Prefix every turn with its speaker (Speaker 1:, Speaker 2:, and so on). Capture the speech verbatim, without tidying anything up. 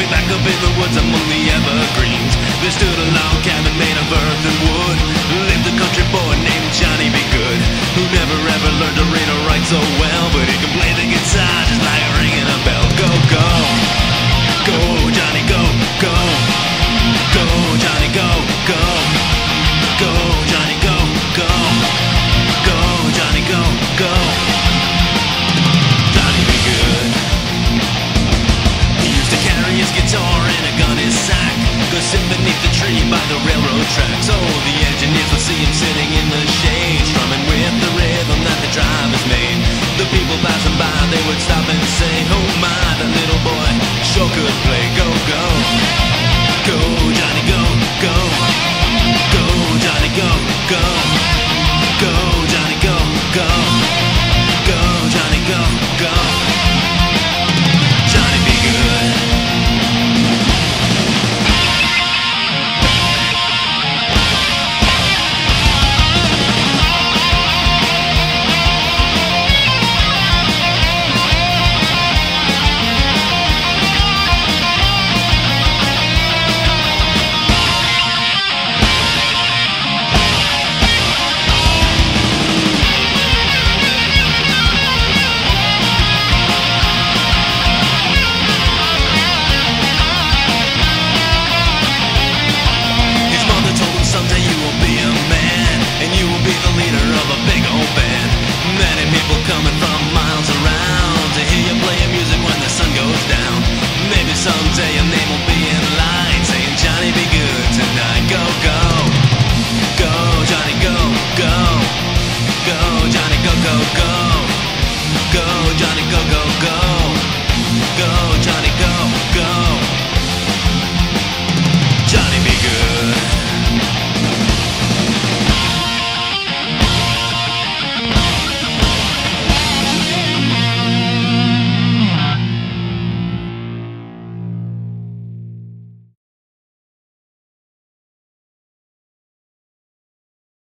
Speaker 1: way back up in the woods among the evergreens, there stood a log cabin made of earth and wood. Lived a country boy named Johnny B Goode, who never ever learned to read or write so well, but he can play the guitar just like ringing a bell. Go, go, go, Johnny, go, go, go, Johnny, go, go, go, Johnny, go, go, go, Johnny, go, go. Johnny B Goode, he used to carry his guitar and a gun in his sack, go sit beneath the tree by the railroad tracks. Oh, the engineers would see him sitting in the shade, strumming with the rhythm that the drivers made. The people passing by, they would stop and say, oh my, that little boy sure could play. Go, go,